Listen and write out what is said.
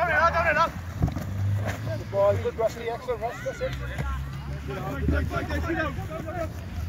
Good ball, good Rusty, excellent Russ, that's it.